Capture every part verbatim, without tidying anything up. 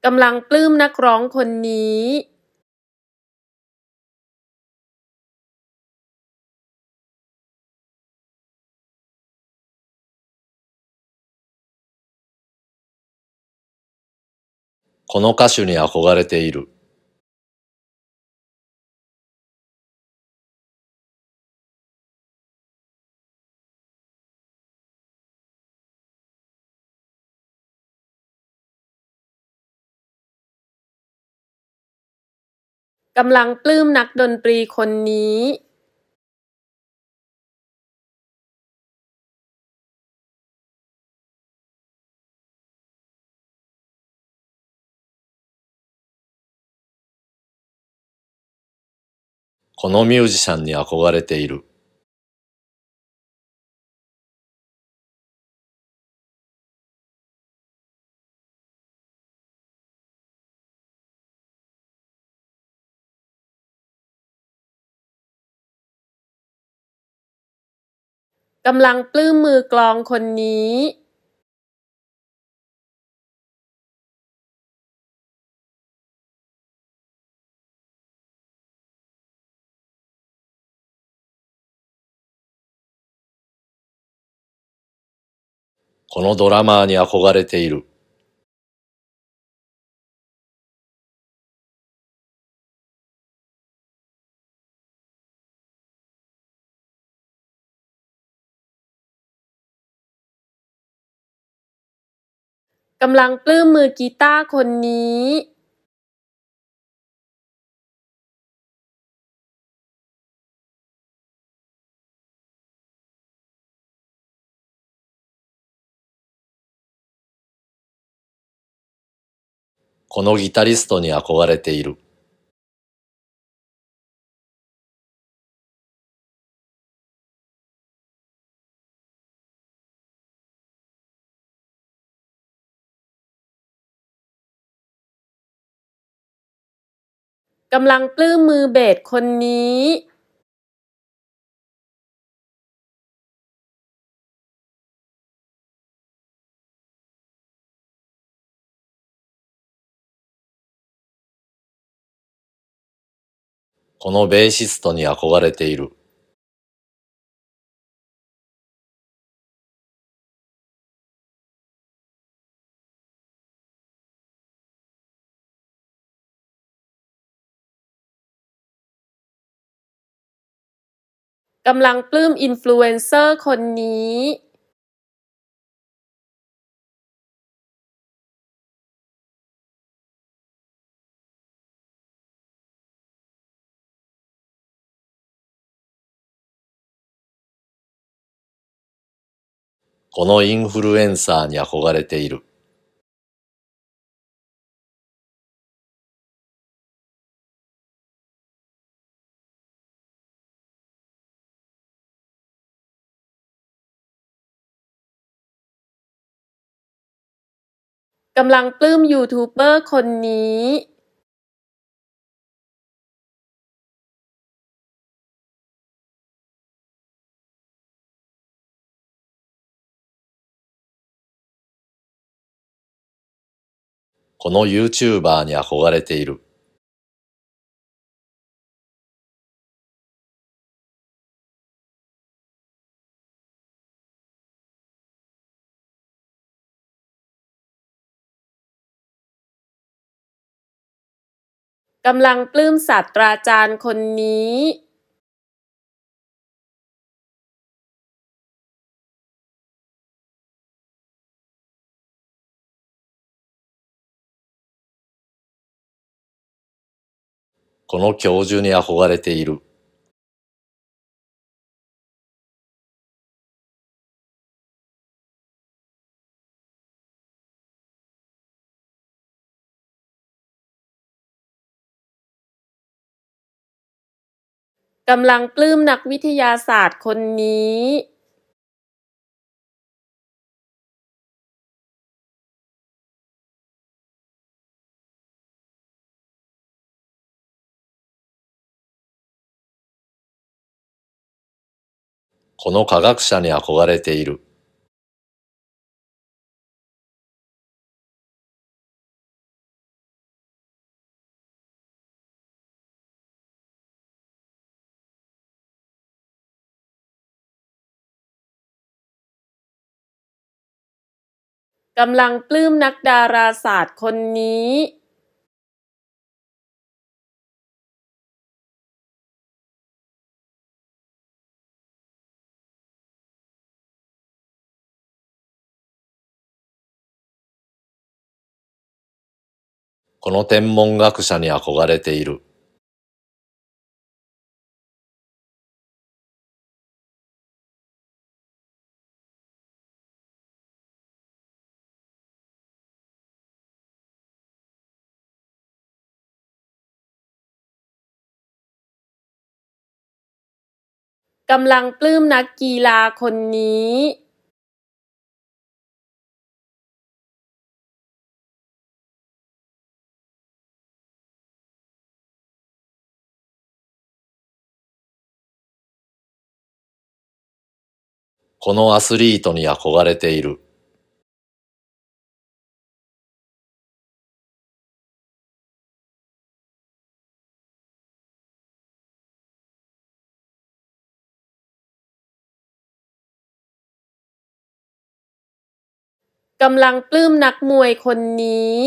กำลังปลื้มนักร้องคนนี้この歌手に憧れている。 กำลังปลื้มนักดนตรีคนนี้このミュージシャンに憧れている。 กำลังปลื้มมือกลองคนนี้このドラマーに憧れている。 กำลังปลื้มมือกีตาร์คนนี้このギタリストに憧れている。 กำลังปลื้มมือเบสคนนี้このベーシストに憧れている。 กำลังปลื้มอินฟลูเอนเซอร์คนนี้このインフルエンサーに憧れている。 กำลังปลื้มยูทูบเบอร์คนนี้この YouTuber に憧れている。 กำลังปลื้มศาสตราจารย์คนนี้この教授に憧れている。 กำลังปลื้มนักวิทยาศาสตร์คนนี้この科学者に憧れている。 กำลังปลื้มนักดาราศาสตร์คนนี้この天文学者に憧れている。 กำลังปลื้มนักกีฬาคนนี้このアスリートに憧れている。 กำลังปลื้มนักมวยคนนี้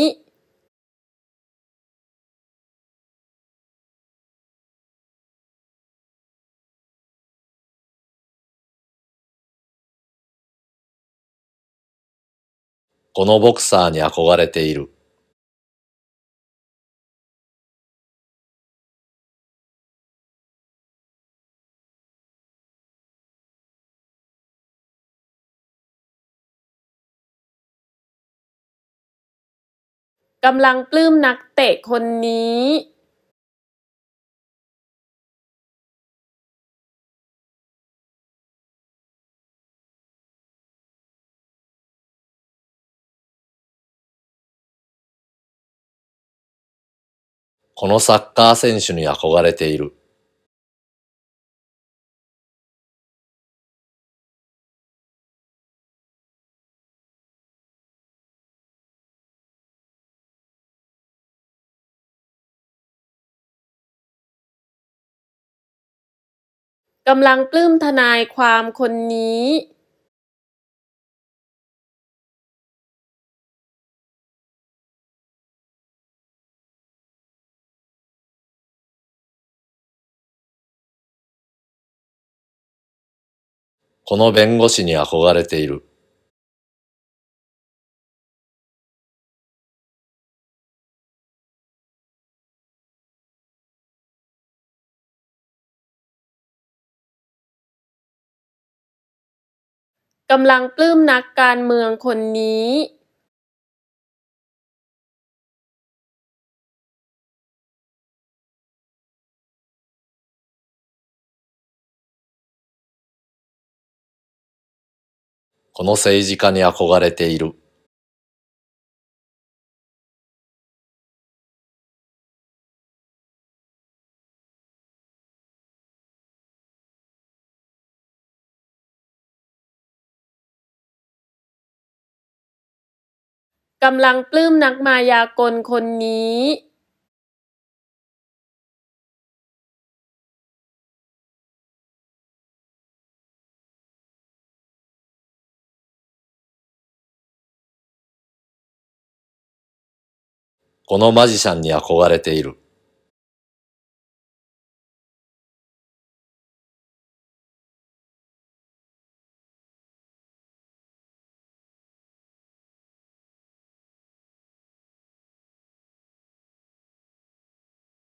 このボクサーに憧れている。 กำลังปลื้มนักเตะคนนี้このサッカー選手に憧れている。 กำลังปลื้มทนายความคนนี้この弁護士に憧れている。 กำลังปลื้มนักการเมืองคนนี้この政治家に憧れている。 กำลังปลื้มนักมายากลคนนี้このマジシャンに憧れている。